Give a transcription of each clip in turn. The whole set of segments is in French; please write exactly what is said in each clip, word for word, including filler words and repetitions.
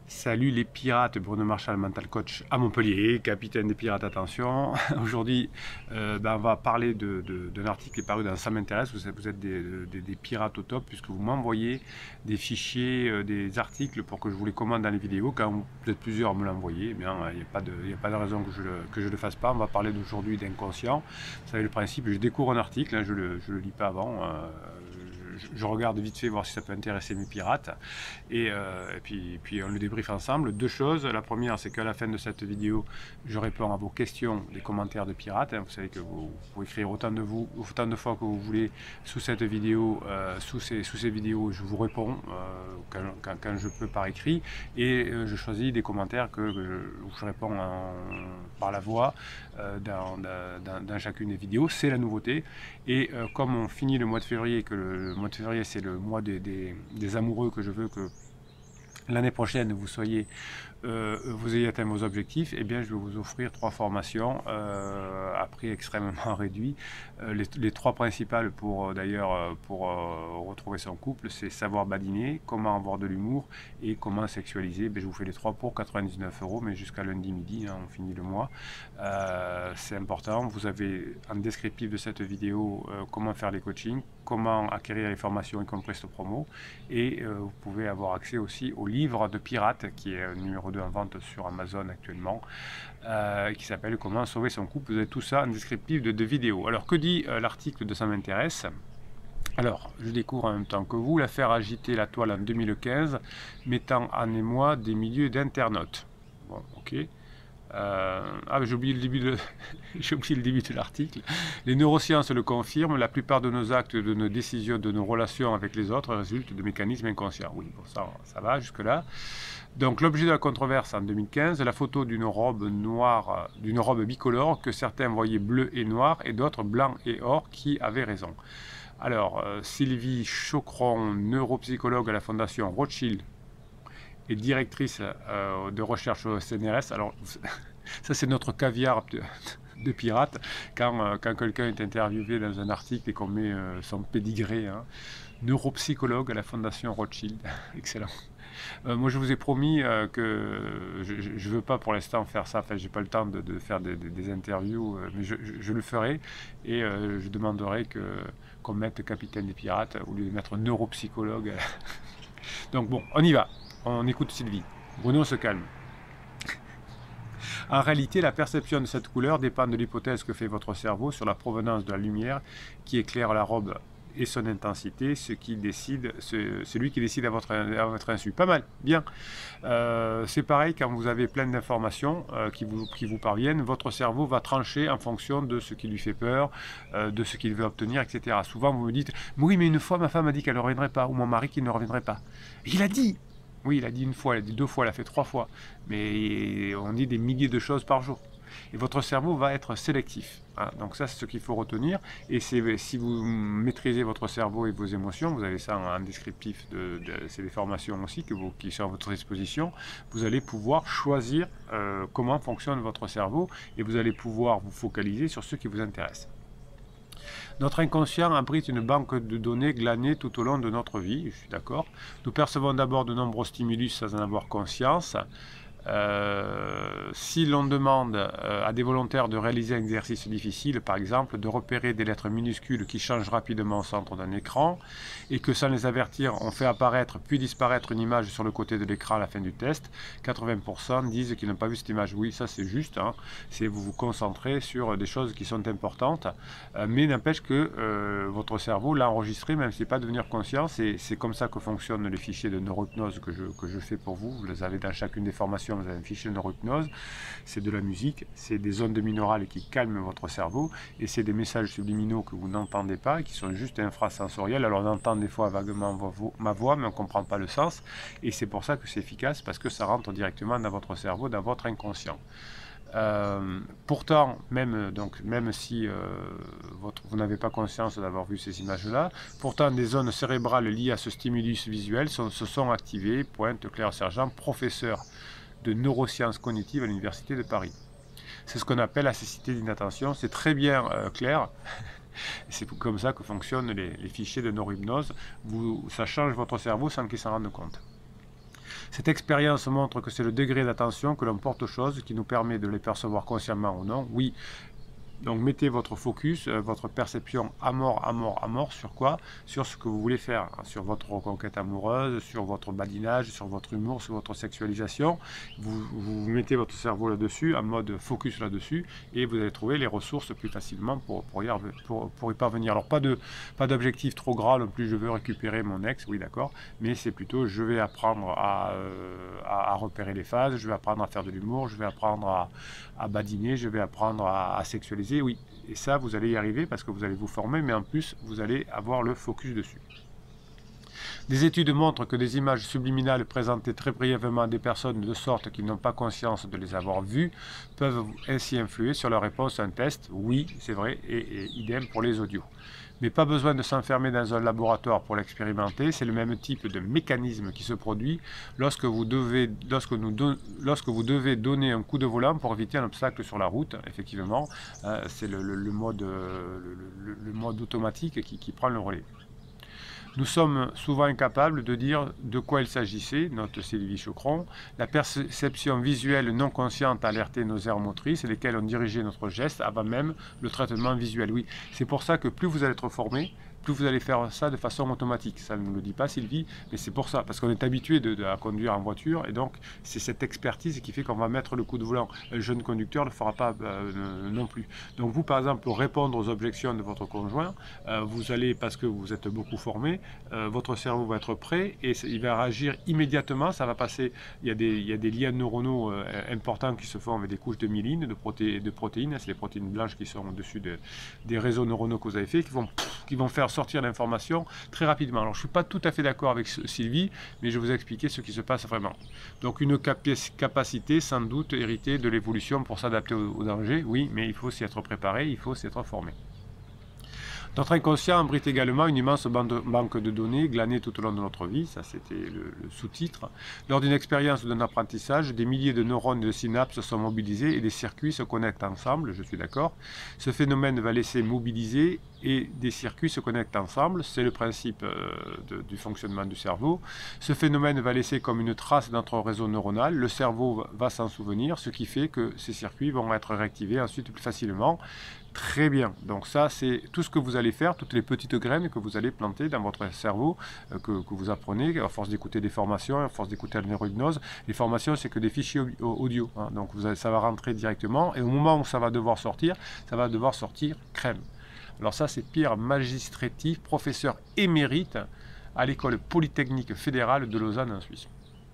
Salut les pirates, Bruno Marchal, mental coach à Montpellier, capitaine des pirates, attention. Aujourd'hui, euh, ben, on va parler d'un de, de, article qui est paru dans Ça m'intéresse. Vous, vous êtes des, des, des pirates au top puisque vous m'envoyez des fichiers, euh, des articles pour que je vous les commande dans les vidéos. Quand vous êtes plusieurs à me l'envoyer, eh bien, il n'y a, pas de, il n'y a pas de raison que je ne que je le fasse pas. On va parler d'aujourd'hui d'inconscient. Vous savez le principe, je découvre un article, hein, je ne le, je le lis pas avant. Euh, je regarde vite fait voir si ça peut intéresser mes pirates et, euh, et puis, puis on le débriefe ensemble. Deux choses, la première c'est qu'à la fin de cette vidéo je réponds à vos questions, les commentaires de pirates, vous savez que vous, vous pouvez écrire autant de, vous, autant de fois que vous voulez sous cette vidéo, euh, sous, ces, sous ces vidéos je vous réponds euh, quand, quand, quand je peux par écrit et euh, je choisis des commentaires que, que je, je réponds en, par la voix euh, dans, dans, dans chacune des vidéos, c'est la nouveauté et euh, comme on finit le mois de février, que le, le mois de février c'est le mois des, des, des amoureux, que je veux que l'année prochaine vous soyez euh, vous ayez atteint vos objectifs, et eh bien je vais vous offrir trois formations euh, à prix extrêmement réduit. Euh, les, les trois principales pour d'ailleurs pour euh, retrouver son couple, c'est savoir badiner, comment avoir de l'humour et comment sexualiser. Ben, je vous fais les trois pour quatre-vingt-dix-neuf euros, mais jusqu'à lundi midi, hein, on finit le mois. Euh, c'est important. Vous avez en descriptif de cette vidéo euh, comment faire les coachings, comment acquérir les formations y compris cette promo, et euh, vous pouvez avoir accès aussi au livre de Pirate qui est numéro deux en vente sur Amazon actuellement, euh, qui s'appelle Comment sauver son couple. Vous avez tout ça en descriptif de, de vidéo. Alors que dit euh, l'article de Ça m'intéresse? Alors, je découvre en même temps que vous l'affaire agiter la toile en deux mille quinze, mettant en émoi des milliers d'internautes. Bon, ok. Euh, ah, j'ai oublié le début de j'ai oublié le début de l'article. Les neurosciences le confirment, la plupart de nos actes, de nos décisions, de nos relations avec les autres résultent de mécanismes inconscients. Oui, bon, ça, ça va jusque-là. Donc l'objet de la controverse en deux mille quinze, la photo d'une robe noire, d'une robe bicolore que certains voyaient bleu et noir et d'autres blanc et or, qui avaient raison. Alors, euh, Sylvie Chocron, neuropsychologue à la fondation Rothschild et directrice euh, de recherche au C N R S. Alors, ça c'est notre caviar de, de pirate. Quand, euh, quand quelqu'un est interviewé dans un article et qu'on met euh, son pédigré, hein, neuropsychologue à la fondation Rothschild. Excellent. Euh, moi, je vous ai promis euh, que je ne veux pas pour l'instant faire ça. Enfin, j'ai pas le temps de, de faire des, des, des interviews, euh, mais je, je, je le ferai et euh, je demanderai que qu'on mette capitaine des pirates au lieu de mettre neuropsychologue. Donc bon, on y va. On écoute Sylvie. Bruno se calme. En réalité, la perception de cette couleur dépend de l'hypothèse que fait votre cerveau sur la provenance de la lumière qui éclaire la robe et son intensité, ce qui décide, ce, celui qui décide à votre, à votre insu. Pas mal, bien. Euh, c'est pareil quand vous avez plein d'informations euh, qui, vous, qui vous parviennent, votre cerveau va trancher en fonction de ce qui lui fait peur, euh, de ce qu'il veut obtenir, et cetera. Souvent vous me dites, oui mais une fois ma femme a dit qu'elle ne reviendrait pas, ou mon mari qui ne reviendrait pas. Et il a dit. Oui, il a dit une fois, il a dit deux fois, il a fait trois fois. Mais on dit des milliers de choses par jour. Et votre cerveau va être sélectif. Hein. Donc ça, c'est ce qu'il faut retenir. Et si vous maîtrisez votre cerveau et vos émotions, vous avez ça en descriptif, de, de, c'est des formations aussi que vous, qui sont à votre disposition, vous allez pouvoir choisir euh, comment fonctionne votre cerveau et vous allez pouvoir vous focaliser sur ce qui vous intéresse. Notre inconscient abrite une banque de données glanées tout au long de notre vie, je suis d'accord. Nous percevons d'abord de nombreux stimulus sans en avoir conscience. Euh, si l'on demande euh, à des volontaires de réaliser un exercice difficile, par exemple de repérer des lettres minuscules qui changent rapidement au centre d'un écran, et que sans les avertir, on fait apparaître puis disparaître une image sur le côté de l'écran à la fin du test, quatre-vingts pour cent disent qu'ils n'ont pas vu cette image. Oui, ça c'est juste, hein. C'est vous vous concentrez sur des choses qui sont importantes, euh, mais n'empêche que euh, votre cerveau l'a enregistré, même si ce n'est pas devenir conscient. C'est comme ça que fonctionnent les fichiers de neurohypnose que je, que je fais pour vous. Vous les avez dans chacune des formations. Vous avez un fichier de neurohypnose, c'est de la musique, c'est des ondes binaurales qui calment votre cerveau et c'est des messages subliminaux que vous n'entendez pas et qui sont juste infrasensoriels. Alors on entend des fois vaguement ma voix mais on ne comprend pas le sens et c'est pour ça que c'est efficace parce que ça rentre directement dans votre cerveau, dans votre inconscient. Euh, pourtant, même, donc, même si euh, votre, vous n'avez pas conscience d'avoir vu ces images-là, pourtant des zones cérébrales liées à ce stimulus visuel sont, se sont activées, pointe Claire Sergent, professeur de neurosciences cognitives à l'Université de Paris. C'est ce qu'on appelle la cécité d'inattention. C'est très bien euh, clair. C'est comme ça que fonctionnent les, les fichiers de neurohypnose. Vous, ça change votre cerveau sans qu'il s'en rende compte. Cette expérience montre que c'est le degré d'attention que l'on porte aux choses qui nous permet de les percevoir consciemment ou non. Oui. Donc mettez votre focus, euh, votre perception à mort, à mort, à mort sur quoi? Sur ce que vous voulez faire, sur votre reconquête amoureuse, sur votre badinage, sur votre humour, sur votre sexualisation. Vous, vous mettez votre cerveau là-dessus, en mode focus là-dessus, et vous allez trouver les ressources plus facilement pour, pour, y, pour, pour y parvenir. Alors pas de pas d'objectif trop gras non plus, je veux récupérer mon ex, oui d'accord, mais c'est plutôt je vais apprendre à, euh, à, à repérer les phases, je vais apprendre à faire de l'humour, je vais apprendre à, à badiner, je vais apprendre à, à sexualiser. Oui, et ça vous allez y arriver parce que vous allez vous former, mais en plus vous allez avoir le focus dessus. Des études montrent que des images subliminales présentées très brièvement à des personnes de sorte qu'ils n'ont pas conscience de les avoir vues peuvent ainsi influer sur leur réponse à un test. Oui, c'est vrai, et, et idem pour les audios. Mais pas besoin de s'enfermer dans un laboratoire pour l'expérimenter, c'est le même type de mécanisme qui se produit lorsque vous, devez, lorsque, nous don, lorsque vous devez donner un coup de volant pour éviter un obstacle sur la route, effectivement, euh, c'est le, le, le, mode, le, le, le mode automatique qui, qui prend le relais. Nous sommes souvent incapables de dire de quoi il s'agissait, note Sylvie Chocron. La perception visuelle non consciente a alerté nos aires motrices, lesquelles ont dirigé notre geste avant même le traitement visuel. Oui, c'est pour ça que plus vous allez être formé, plus vous allez faire ça de façon automatique. Ça ne me le dit pas Sylvie, mais c'est pour ça, parce qu'on est habitué de, de, à conduire en voiture, et donc c'est cette expertise qui fait qu'on va mettre le coup de volant. Un jeune conducteur ne le fera pas euh, non plus. Donc vous, par exemple, pour répondre aux objections de votre conjoint, euh, vous allez, parce que vous êtes beaucoup formé, euh, votre cerveau va être prêt, et il va réagir immédiatement, ça va passer, il y a des, il y a des liens neuronaux euh, importants qui se font avec des couches de myéline, de, proté de protéines, c'est les protéines blanches qui sont au-dessus de, des réseaux neuronaux que vous avez fait, qui vont, qui vont faire sortir l'information très rapidement. Alors je ne suis pas tout à fait d'accord avec Sylvie, mais je vais vous expliquer ce qui se passe vraiment. Donc une capacité sans doute héritée de l'évolution pour s'adapter au, au danger, oui, mais il faut s'y être préparé, il faut s'y être formé. Notre inconscient abrite également une immense banque de données glanées tout au long de notre vie, ça c'était le, le sous-titre. Lors d'une expérience ou d'un apprentissage, des milliers de neurones et de synapses sont mobilisés et des circuits se connectent ensemble, je suis d'accord. Ce phénomène va laisser mobiliser et des circuits se connectent ensemble, c'est le principe euh, de, du fonctionnement du cerveau. Ce phénomène va laisser comme une trace dans notre réseau neuronal, le cerveau va s'en souvenir, ce qui fait que ces circuits vont être réactivés ensuite plus facilement. Très bien, donc ça c'est tout ce que vous allez faire, toutes les petites graines que vous allez planter dans votre cerveau, euh, que, que vous apprenez à force d'écouter des formations, à force d'écouter la neurohypnose. Les formations c'est que des fichiers audio, hein, donc vous allez, ça va rentrer directement et au moment où ça va devoir sortir, ça va devoir sortir crème. Alors ça c'est Pierre Magistretti, professeur émérite à l'école polytechnique fédérale de Lausanne en Suisse.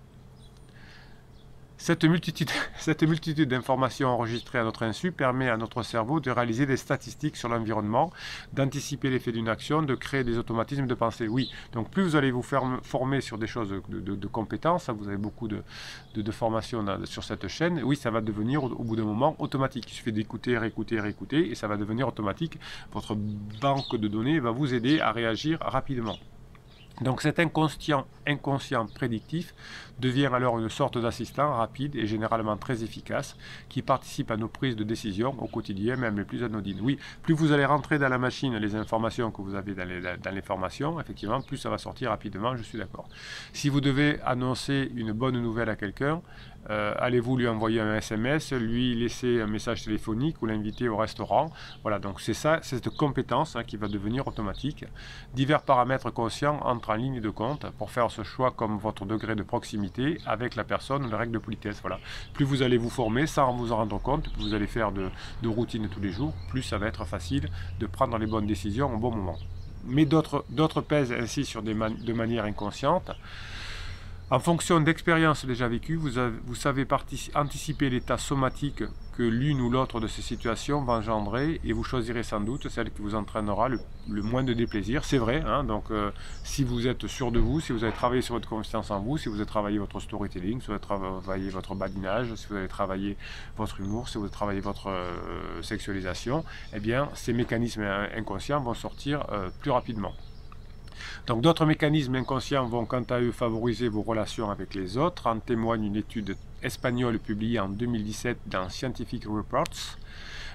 Cette multitude, cette multitude d'informations enregistrées à notre insu permet à notre cerveau de réaliser des statistiques sur l'environnement, d'anticiper l'effet d'une action, de créer des automatismes de pensée. Oui, donc plus vous allez vous faire former sur des choses de, de, de compétences, vous avez beaucoup de, de, de formations sur cette chaîne, oui, ça va devenir au, au bout d'un moment automatique. Il suffit d'écouter, réécouter, réécouter, et ça va devenir automatique. Votre banque de données va vous aider à réagir rapidement. Donc cet inconscient, inconscient prédictif devient alors une sorte d'assistant rapide et généralement très efficace qui participe à nos prises de décision au quotidien, même les plus anodines. Oui, plus vous allez rentrer dans la machine les informations que vous avez dans les, dans les formations, effectivement, plus ça va sortir rapidement, je suis d'accord. Si vous devez annoncer une bonne nouvelle à quelqu'un, euh, allez-vous lui envoyer un S M S, lui laisser un message téléphonique ou l'inviter au restaurant. Voilà, donc c'est ça, c'est cette compétence hein, qui va devenir automatique. Divers paramètres conscients entrent en ligne de compte pour faire ce choix comme votre degré de proximité avec la personne, les règles de politesse. Voilà. Plus vous allez vous former sans vous en rendre compte, plus vous allez faire de, de routine tous les jours, plus ça va être facile de prendre les bonnes décisions au bon moment. Mais d'autres pèsent ainsi sur des man de manière inconsciente. En fonction d'expériences déjà vécues, vous, avez, vous savez anticiper l'état somatique que l'une ou l'autre de ces situations va engendrer et vous choisirez sans doute celle qui vous entraînera le, le moins de déplaisir. C'est vrai, hein, donc euh, si vous êtes sûr de vous, si vous avez travaillé sur votre confiance en vous, si vous avez travaillé votre storytelling, si vous avez travaillé votre badinage, si vous avez travaillé votre humour, si vous avez travaillé votre euh, sexualisation, eh bien ces mécanismes inconscients vont sortir euh, plus rapidement. Donc d'autres mécanismes inconscients vont quant à eux favoriser vos relations avec les autres, en témoigne une étude espagnole publiée en deux mille dix-sept dans Scientific Reports.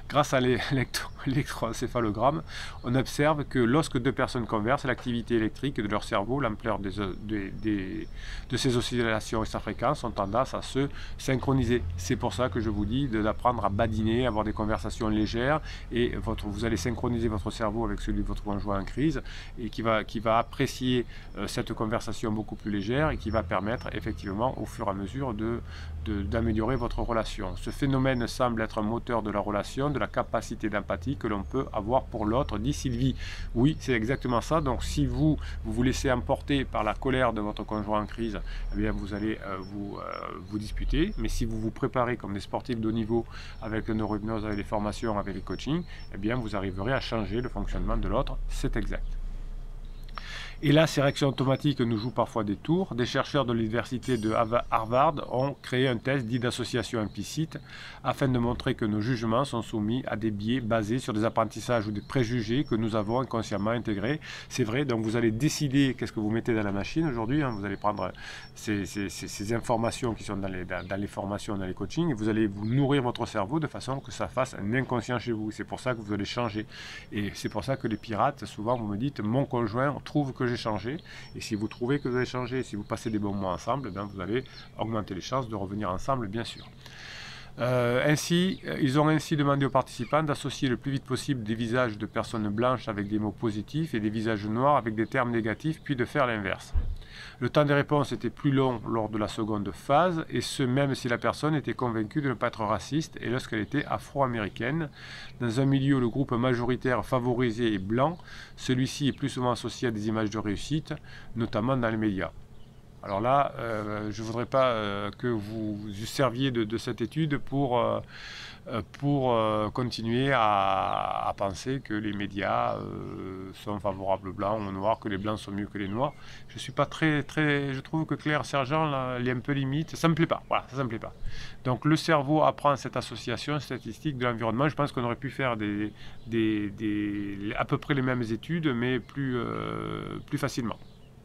Grâce à l'électroencéphalogramme, on observe que lorsque deux personnes conversent, l'activité électrique de leur cerveau, l'ampleur des, des, des, de ces oscillations et sa fréquence ont tendance à se synchroniser. C'est pour ça que je vous dis d'apprendre à badiner, avoir des conversations légères, et votre, vous allez synchroniser votre cerveau avec celui de votre conjoint en crise, et qui va, qui va apprécier euh, cette conversation beaucoup plus légère, et qui va permettre effectivement au fur et à mesure de, de, d'améliorer votre relation. Ce phénomène semble être un moteur de la relation, de la capacité d'empathie que l'on peut avoir pour l'autre, dit Sylvie. Oui, c'est exactement ça. Donc si vous, vous vous laissez emporter par la colère de votre conjoint en crise, eh bien vous allez euh, vous, euh, vous disputer. Mais si vous vous préparez comme des sportifs de haut niveau avec le neurohypnose, avec les formations, avec les coachings, eh bien vous arriverez à changer le fonctionnement de l'autre. C'est exact. Et là, ces réactions automatiques nous jouent parfois des tours. Des chercheurs de l'université de Harvard ont créé un test dit d'association implicite afin de montrer que nos jugements sont soumis à des biais basés sur des apprentissages ou des préjugés que nous avons inconsciemment intégrés. C'est vrai, donc vous allez décider qu'est-ce que vous mettez dans la machine aujourd'hui. Hein. Vous allez prendre ces, ces, ces, ces informations qui sont dans les, dans, dans les formations, dans les coachings, et vous allez vous nourrir votre cerveau de façon que ça fasse un inconscient chez vous. C'est pour ça que vous allez changer. Et c'est pour ça que les pirates, souvent vous me dites, mon conjoint trouve que j'ai changé, et si vous trouvez que vous avez changé, si vous passez des bons mois ensemble, ben vous allez augmenter les chances de revenir ensemble, bien sûr. Euh, ainsi, ils ont ainsi demandé aux participants d'associer le plus vite possible des visages de personnes blanches avec des mots positifs et des visages noirs avec des termes négatifs, puis de faire l'inverse. Le temps des réponses était plus long lors de la seconde phase, et ce même si la personne était convaincue de ne pas être raciste et lorsqu'elle était afro-américaine. Dans un milieu où le groupe majoritaire favorisé est blanc, celui-ci est plus souvent associé à des images de réussite, notamment dans les médias. Alors là, euh, je ne voudrais pas euh, que vous vous serviez de, de cette étude pour, euh, pour euh, continuer à, à penser que les médias euh, sont favorables aux blancs ou aux noirs, que les blancs sont mieux que les noirs. Je ne suis pas très, très... Je trouve que Claire Sergent, là, elle est un peu limite. Ça ne me plaît pas. Voilà, ça ne me plaît pas. Donc le cerveau apprend cette association statistique de l'environnement. Je pense qu'on aurait pu faire des, des, des, à peu près les mêmes études, mais plus, euh, plus facilement.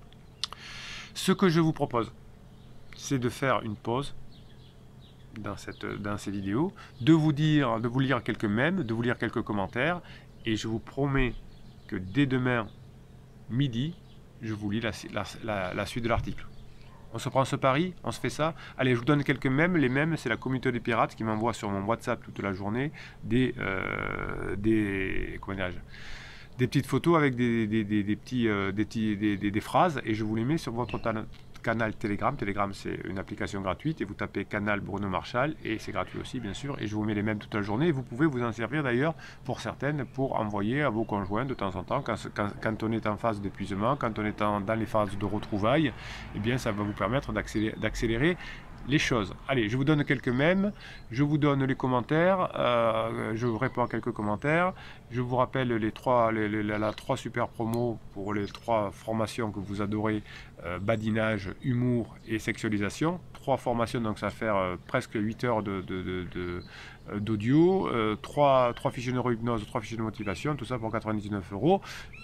Ce que je vous propose, c'est de faire une pause dans, cette, dans ces vidéos, de vous dire, de vous lire quelques mèmes, de vous lire quelques commentaires, et je vous promets que dès demain midi, je vous lis la, la, la, la suite de l'article. On se prend ce pari, on se fait ça. Allez, je vous donne quelques mèmes. Les mèmes, c'est la communauté des pirates qui m'envoie sur mon WhatsApp toute la journée des, euh, des, comment dirais-je, des petites photos avec des, des, des, des, petits, euh, des, petits, des, des, des phrases, et je vous les mets sur votre canal Telegram. Telegram, c'est une application gratuite, et vous tapez canal Bruno Marchal, et c'est gratuit aussi, bien sûr, et je vous mets les mêmes toute la journée, et vous pouvez vous en servir d'ailleurs, pour certaines, pour envoyer à vos conjoints de temps en temps, quand, quand, quand on est en phase d'épuisement, quand on est en, dans les phases de retrouvailles, eh bien ça va vous permettre d'accélérer, d'accélérer les choses. Allez, je vous donne quelques mèmes, je vous donne les commentaires, euh, je vous réponds à quelques commentaires, je vous rappelle les trois, les, les, la trois super promos pour les trois formations que vous adorez, euh, badinage, humour et sexualisation. Trois formations, donc ça va faire euh, presque huit heures de, de, de, de, euh, d'audio, euh, trois, trois fichiers neurohypnose, trois fichiers de motivation, tout ça pour quatre-vingt-dix-neuf euros.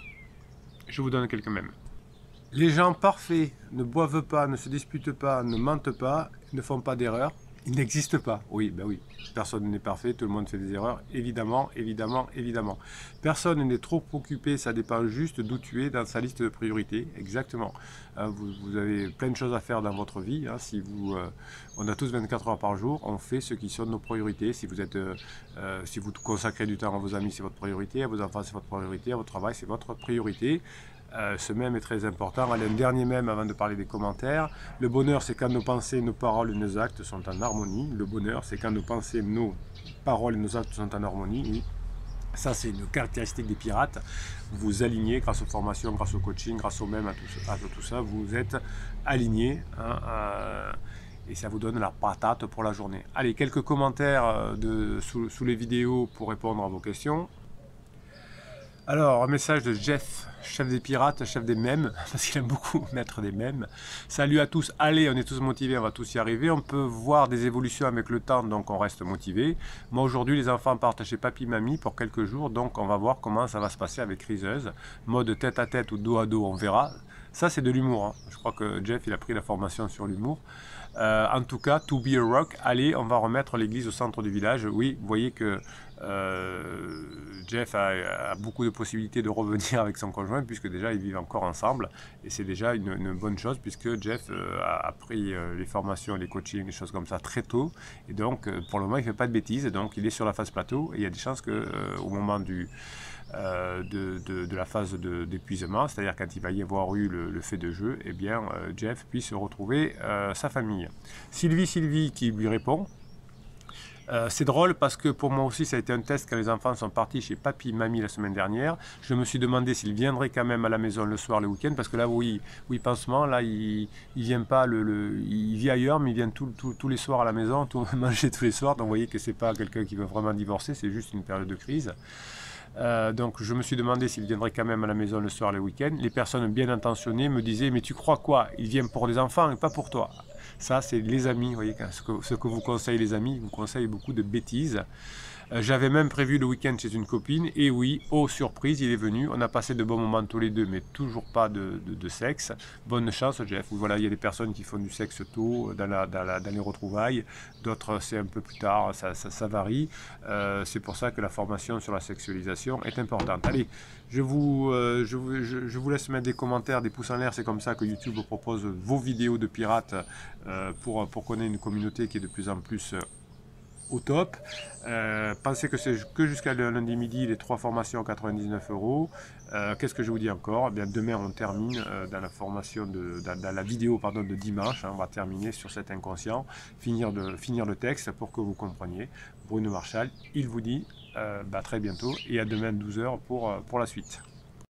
Je vous donne quelques mèmes. Les gens parfaits ne boivent pas, ne se disputent pas, ne mentent pas, ne font pas d'erreurs. Ils n'existent pas. Oui, ben oui. Personne n'est parfait, tout le monde fait des erreurs. Évidemment, évidemment, évidemment. Personne n'est trop occupé, ça dépend juste d'où tu es dans sa liste de priorités. Exactement. Hein, vous, vous avez plein de choses à faire dans votre vie. Hein. Si vous, euh, on a tous vingt-quatre heures par jour, on fait ce qui sont nos priorités. Si vous êtes, euh, euh, si vous consacrez du temps à vos amis, c'est votre priorité. À vos enfants, c'est votre priorité. À votre travail, c'est votre priorité. Euh, ce mème est très important. Allez, un dernier mème avant de parler des commentaires. Le bonheur, c'est quand nos pensées, nos paroles et nos actes sont en harmonie. Le bonheur, c'est quand nos pensées, nos paroles et nos actes sont en harmonie. Oui. Ça, c'est une caractéristique des pirates. Vous vous alignez grâce aux formations, grâce au coaching, grâce au mème, à tout, à tout ça. Vous êtes alignés. Hein, euh, et ça vous donne la patate pour la journée. Allez, quelques commentaires de, sous, sous les vidéos pour répondre à vos questions. Alors, un message de Jeff, chef des pirates, chef des mèmes, parce qu'il aime beaucoup mettre des mèmes. Salut à tous, allez, on est tous motivés, on va tous y arriver. On peut voir des évolutions avec le temps, donc on reste motivé. Moi, aujourd'hui, les enfants partent chez papy, mamie pour quelques jours, donc on va voir comment ça va se passer avec Criseuse. Mode tête à tête ou dos à dos, on verra. Ça, c'est de l'humour. Hein. Je crois que Jeff, il a pris la formation sur l'humour. Euh, en tout cas, to be a rock, allez, on va remettre l'église au centre du village. Oui, vous voyez que euh, Jeff a, a beaucoup de possibilités de revenir avec son conjoint, puisque déjà ils vivent encore ensemble, et c'est déjà une, une bonne chose, puisque Jeff euh, a, a pris euh, les formations, les coachings, des choses comme ça très tôt, et donc euh, pour le moment il ne fait pas de bêtises, donc il est sur la phase plateau, et il y a des chances que euh, au moment du Euh, de, de, de la phase d'épuisement, c'est-à-dire quand il va y avoir eu le, le fait de jeu, eh bien euh, Jeff puisse retrouver euh, sa famille. Sylvie Sylvie qui lui répond. Euh, c'est drôle parce que pour moi aussi ça a été un test quand les enfants sont partis chez papy et mamie la semaine dernière. Je me suis demandé s'il viendrait quand même à la maison le soir, le week-end, parce que là oui, oui pansement, là il, il vient pas, le, le, il vit ailleurs, mais il vient tout, tout, tous les soirs à la maison, tout, manger tous les soirs. Donc vous voyez que c'est pas quelqu'un qui veut vraiment divorcer, c'est juste une période de crise. Euh, donc je me suis demandé s'il viendrait quand même à la maison le soir, le week-end. Les personnes bien intentionnées me disaient, mais tu crois quoi? Il vient pour les enfants et pas pour toi. Ça, c'est les amis, vous voyez, ce que, ce que vous conseillent les amis, ils vous conseillent beaucoup de bêtises. Euh, J'avais même prévu le week-end chez une copine, et oui, oh surprise, il est venu. On a passé de bons moments tous les deux, mais toujours pas de, de, de sexe. Bonne chance, Jeff. Voilà, il y a des personnes qui font du sexe tôt dans, la, dans, la, dans les retrouvailles, d'autres c'est un peu plus tard, ça, ça, ça varie. Euh, c'est pour ça que la formation sur la sexualisation est importante. Allez, je vous, euh, je, vous, je, je vous laisse mettre des commentaires, des pouces en l'air, c'est comme ça que YouTube vous propose vos vidéos de pirates euh, pour, pour qu'on ait une communauté qui est de plus en plus euh, au top. Euh, pensez que c'est que jusqu'à lundi midi, les trois formations à quatre-vingt-dix-neuf euros. Euh, Qu'est-ce que je vous dis encore? Eh bien, demain, on termine euh, dans la formation, de, dans, dans la vidéo pardon, de dimanche. Hein, on va terminer sur cet inconscient, finir, de, finir le texte pour que vous compreniez. Bruno Marchal, il vous dit euh, bah, très bientôt et à demain douze heures pour, pour la suite.